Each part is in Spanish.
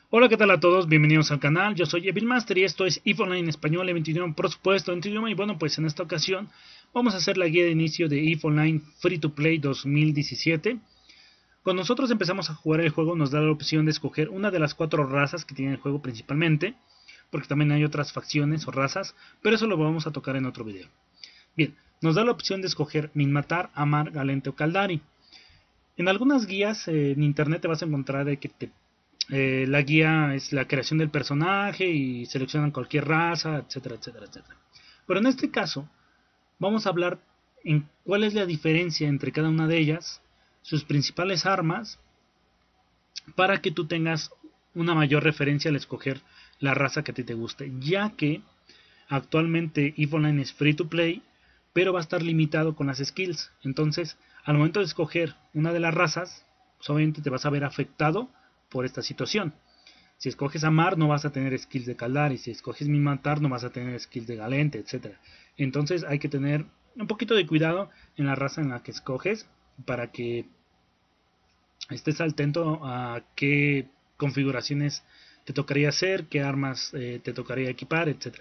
Hola, ¿qué tal a todos? Bienvenidos al canal. Yo soy Evil Master y esto es EVE Online Español en 21, por supuesto, en tu idioma. Y bueno, pues en esta ocasión vamos a hacer la guía de inicio de EVE Online Free to Play 2017. Cuando nosotros empezamos a jugar el juego, nos da la opción de escoger una de las 4 razas que tiene el juego principalmente, porque también hay otras facciones o razas, pero eso lo vamos a tocar en otro video. Bien, nos da la opción de escoger Minmatar, Amarr, Gallente o Caldari. En algunas guías en internet te vas a encontrar de que la guía es la creación del personaje y seleccionan cualquier raza, etcétera, etcétera, etcétera. Pero en este caso, vamos a hablar en cuál es la diferencia entre cada una de ellas, sus principales armas, para que tú tengas una mayor referencia al escoger la raza que a ti te guste, ya que actualmente EVE Online es free to play, pero va a estar limitado con las skills. Entonces, al momento de escoger una de las razas, pues obviamente te vas a ver afectado por esta situación. Si escoges Amarr no vas a tener skills de Caldari, si escoges Minmatar no vas a tener skills de Gallente, etcétera. Entonces hay que tener un poquito de cuidado en la raza en la que escoges para que estés atento a qué configuraciones te tocaría hacer, qué armas te tocaría equipar, etcétera.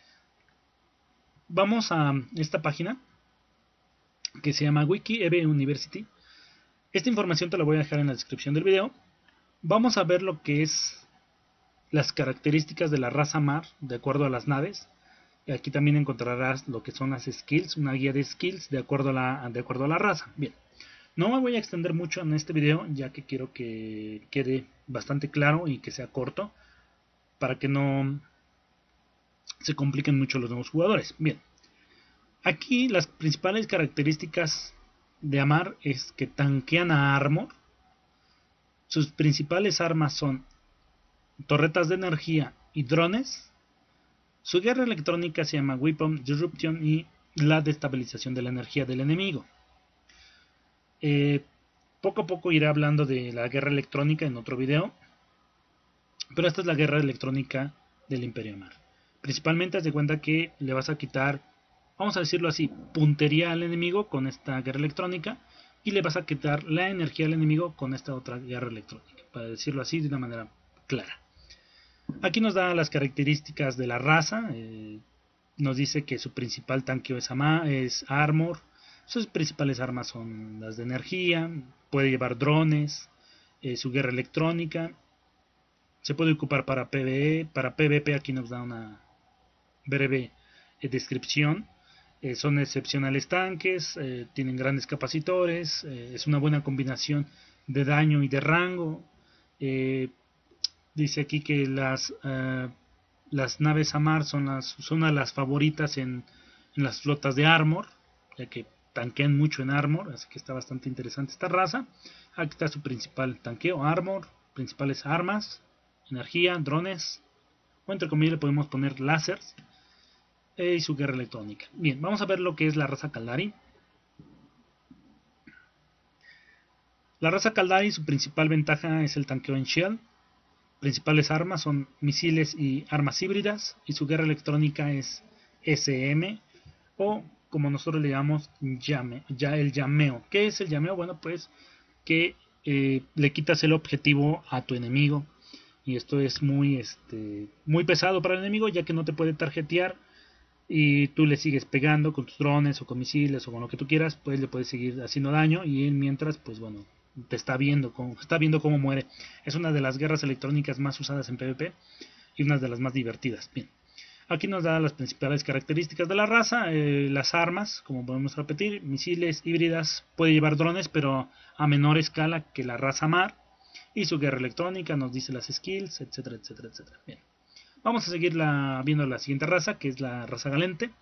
Vamos a esta página que se llama Wiki EVE University. Esta información te la voy a dejar en la descripción del video. Vamos a ver lo que es las características de la raza Mar de acuerdo a las naves. Y aquí también encontrarás lo que son las skills, una guía de skills de acuerdo a la raza. Bien, no me voy a extender mucho en este video, ya que quiero que quede bastante claro y que sea corto, para que no se compliquen mucho los nuevos jugadores. Bien, aquí las principales características de Amarr es que tanquean a Armor. Sus principales armas son torretas de energía y drones. Su guerra electrónica se llama Weapon Disruption y la destabilización de la energía del enemigo. Poco a poco iré hablando de la guerra electrónica en otro video, pero esta es la guerra electrónica del Imperio Mar. Principalmente haz de cuenta que le vas a quitar, vamos a decirlo así, puntería al enemigo con esta guerra electrónica y le vas a quitar la energía al enemigo con esta otra guerra electrónica, para decirlo así de una manera clara. Aquí nos da las características de la raza. Nos dice que su principal tanqueo es Armor. Sus principales armas son las de energía. Puede llevar drones. Su guerra electrónica. Se puede ocupar para PvE. Para PvP aquí nos da una breve descripción. Son excepcionales tanques. Tienen grandes capacitores. Es una buena combinación de daño y de rango. Dice aquí que las naves Amarr son una de las favoritas en las flotas de Armor, ya que tanquean mucho en Armor, así que está bastante interesante esta raza. Aquí está su principal tanqueo, Armor, principales armas, energía, drones, o entre comillas le podemos poner láseres, y su guerra electrónica. Bien, vamos a ver lo que es la raza Caldari. La raza Caldari, su principal ventaja es el tanqueo en Shell. Principales armas son misiles y armas híbridas, y su guerra electrónica es SM, o como nosotros le llamamos el llameo. ¿Qué es el llameo? Bueno, pues que le quitas el objetivo a tu enemigo, y esto es muy pesado para el enemigo, ya que no te puede tarjetear y tú le sigues pegando con tus drones o con misiles o con lo que tú quieras, pues le puedes seguir haciendo daño, y él mientras, pues bueno, te está viendo cómo muere. Es una de las guerras electrónicas más usadas en PvP y una de las más divertidas. Bien, aquí nos da las principales características de la raza. Las armas, como podemos repetir, misiles híbridas, puede llevar drones pero a menor escala que la raza Mar, y su guerra electrónica nos dice las skills, etcétera, etcétera, etcétera. Bien, vamos a seguir viendo la siguiente raza, que es la raza Gallente.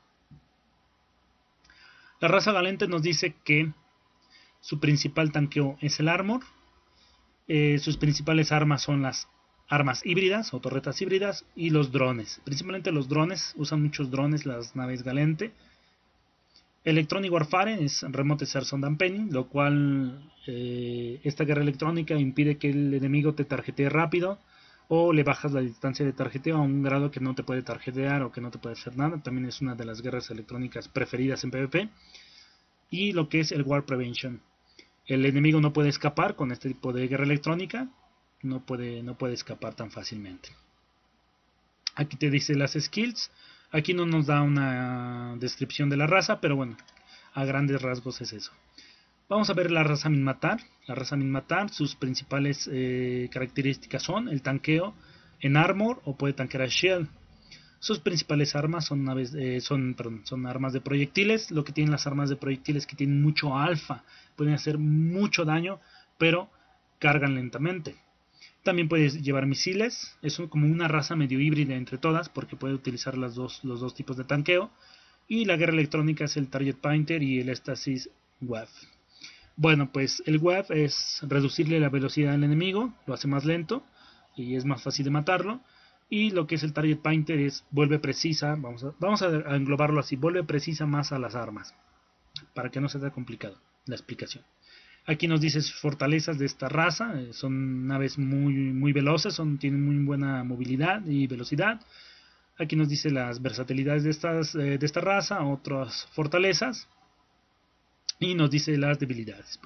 La raza Gallente nos dice que su principal tanqueo es el Armor. Sus principales armas son las armas híbridas o torretas híbridas y los drones. Principalmente los drones, usan muchos drones las naves Gallente. Electronic Warfare es Remote Serson and Penning, lo cual esta guerra electrónica impide que el enemigo te tarjetee rápido, o le bajas la distancia de tarjeteo a un grado que no te puede tarjetear o que no te puede hacer nada. También es una de las guerras electrónicas preferidas en PvP. Y lo que es el War Prevention. El enemigo no puede escapar con este tipo de guerra electrónica, no puede escapar tan fácilmente. Aquí te dice las skills. Aquí no nos da una descripción de la raza, pero bueno, a grandes rasgos es eso. Vamos a ver la raza Minmatar. La raza Minmatar, sus principales características son el tanqueo en armor o puede tanquear a shield. Sus principales armas son armas de proyectiles. Lo que tienen las armas de proyectiles es que tienen mucho alfa, pueden hacer mucho daño, pero cargan lentamente. También puedes llevar misiles, es como una raza medio híbrida entre todas, porque puede utilizar los dos tipos de tanqueo. Y la guerra electrónica es el Target Painter y el Stasis Web. Bueno, pues el Web es reducirle la velocidad al enemigo, lo hace más lento y es más fácil de matarlo. Y lo que es el Target Painter es vuelve precisa, vamos a englobarlo así, vuelve precisa más a las armas, para que no sea tan complicado la explicación. Aquí nos dice sus fortalezas de esta raza, son naves muy veloces, tienen muy buena movilidad y velocidad. Aquí nos dice las versatilidades de esta raza, otras fortalezas, y nos dice las debilidades.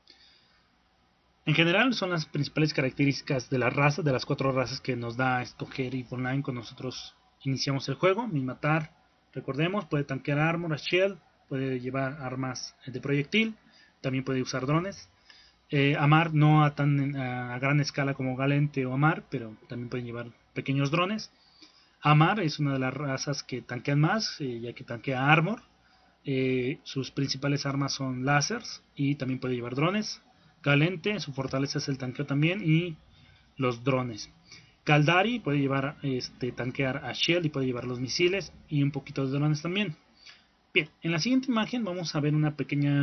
En general son las principales características de la raza, de las 4 razas que nos da a escoger EVE Online cuando nosotros iniciamos el juego. Minmatar, recordemos, puede tanquear armor, a shield, puede llevar armas de proyectil, también puede usar drones. Amarr no a gran escala como Galente o Amarr, pero también pueden llevar pequeños drones. Amarr es una de las razas que tanquean más, ya que tanquea armor. Sus principales armas son láseres y también puede llevar drones. Galente, su fortaleza es el tanqueo también y los drones. Caldari puede llevar tanquear a shield y puede llevar los misiles y un poquito de drones también. Bien, en la siguiente imagen vamos a ver una pequeña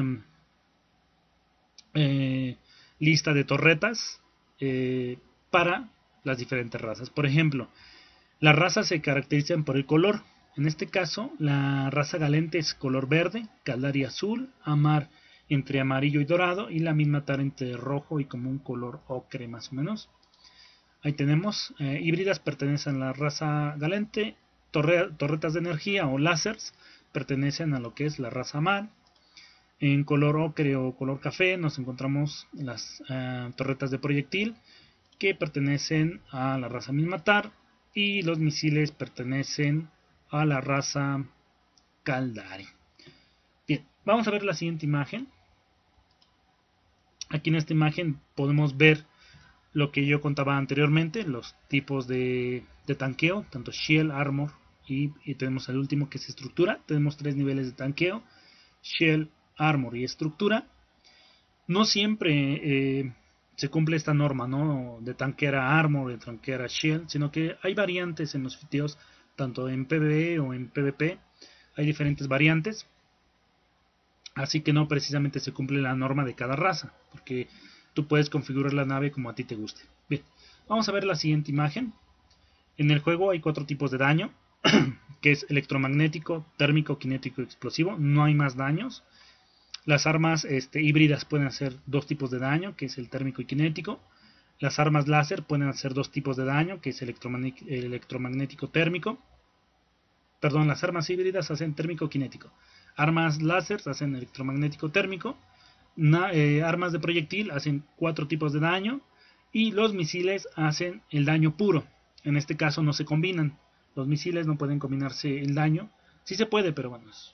lista de torretas para las diferentes razas. Por ejemplo, las razas se caracterizan por el color. En este caso, la raza Galente es color verde, Caldari azul, Amarr entre amarillo y dorado, y la Minmatar entre rojo y como un color ocre más o menos. Ahí tenemos, híbridas pertenecen a la raza Galente, torretas de energía o láseres pertenecen a lo que es la raza Amarr. En color ocre o color café nos encontramos las torretas de proyectil que pertenecen a la raza Minmatar, y los misiles pertenecen a la raza Caldari. Bien, vamos a ver la siguiente imagen. Aquí en esta imagen podemos ver lo que yo contaba anteriormente, los tipos de tanqueo, tanto shield, armor y tenemos el último que es estructura. Tenemos 3 niveles de tanqueo, shield, armor y estructura. No siempre se cumple esta norma, ¿no?, de tanquear a armor, de tanquear a shield, sino que hay variantes en los fiteos, tanto en PvE o en PvP, hay diferentes variantes. Así que no precisamente se cumple la norma de cada raza, porque tú puedes configurar la nave como a ti te guste. Bien, vamos a ver la siguiente imagen. En el juego hay 4 tipos de daño, que es electromagnético, térmico, cinético y explosivo. No hay más daños. Las armas híbridas pueden hacer 2 tipos de daño, que es el térmico y cinético. Las armas láser pueden hacer 2 tipos de daño, que es el electromagnético térmico. Perdón, las armas híbridas hacen térmico cinético. Armas láser hacen electromagnético térmico. Armas de proyectil hacen 4 tipos de daño. Y los misiles hacen el daño puro. En este caso no se combinan. Los misiles no pueden combinarse el daño. Sí se puede, pero bueno, es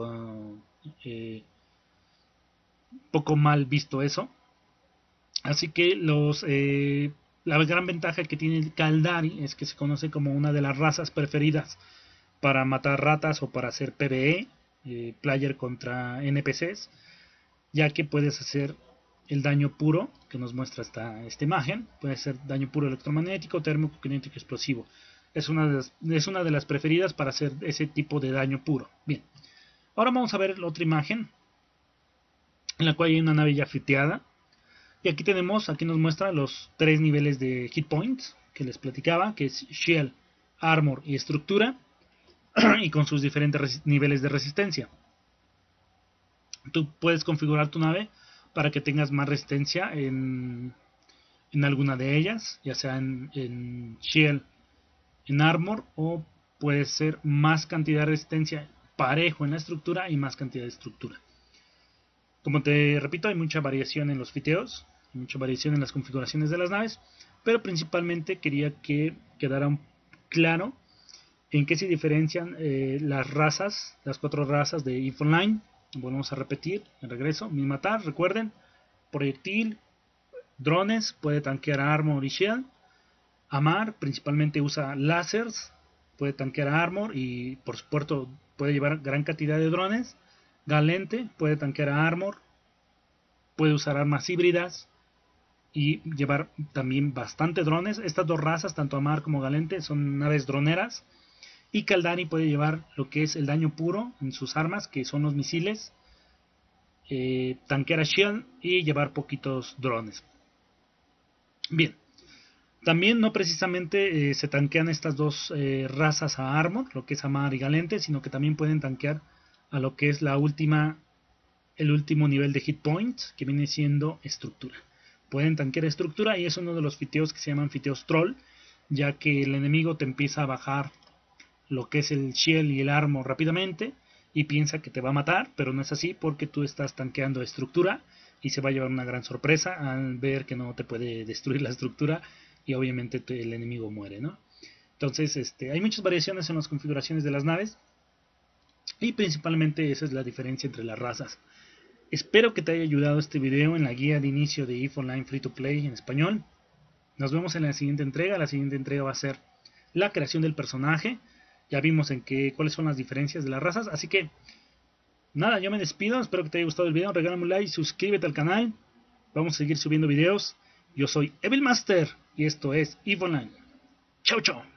poco mal visto eso. Así que la gran ventaja que tiene el Caldari es que se conoce como una de las razas preferidas para matar ratas o para hacer PvE, player contra NPCs, ya que puedes hacer el daño puro que nos muestra esta imagen. Puede ser daño puro electromagnético, térmico, cinético, explosivo. Es una de las preferidas para hacer ese tipo de daño puro. Bien, ahora vamos a ver la otra imagen en la cual hay una nave ya fiteada. Y aquí nos muestra los 3 niveles de hit points que les platicaba, que es shield, armor y estructura, y con sus diferentes niveles de resistencia. Tú puedes configurar tu nave para que tengas más resistencia en alguna de ellas, ya sea en shield, en armor, o puede ser más cantidad de resistencia parejo en la estructura y más cantidad de estructura. Como te repito, hay mucha variación en los fiteos, mucha variación en las configuraciones de las naves, pero principalmente quería que quedara claro en qué se diferencian las razas, las 4 razas de EVE Online. Volvemos a repetir, en regreso, Minmatar, recuerden, proyectil, drones, puede tanquear armor y shield. Ammar principalmente usa lasers, puede tanquear armor y por supuesto puede llevar gran cantidad de drones. Galente puede tanquear armor, puede usar armas híbridas y llevar también bastante drones. Estas 2 razas, tanto Ammar como Galente, son naves droneras. Y Kaldani puede llevar lo que es el daño puro en sus armas, que son los misiles, tanquear a shield y llevar poquitos drones. Bien, también no precisamente se tanquean estas 2 razas a armor, lo que es Ammar y Galente, sino que también pueden tanquear a lo que es el último nivel de hit points, que viene siendo estructura. Pueden tanquear estructura y es uno de los fiteos que se llaman fiteos troll, ya que el enemigo te empieza a bajar lo que es el shield y el armor rápidamente y piensa que te va a matar, pero no es así porque tú estás tanqueando estructura y se va a llevar una gran sorpresa al ver que no te puede destruir la estructura y obviamente el enemigo muere, ¿no? Entonces hay muchas variaciones en las configuraciones de las naves y principalmente esa es la diferencia entre las razas. Espero que te haya ayudado este video en la guía de inicio de EVE Online Free to Play en español. Nos vemos en la siguiente entrega. La siguiente entrega va a ser la creación del personaje. Ya vimos cuáles son las diferencias de las razas. Así que, nada, yo me despido. Espero que te haya gustado el video. Regálame un like, suscríbete al canal. Vamos a seguir subiendo videos. Yo soy Evil Master y esto es EVE Online. Chau, chau.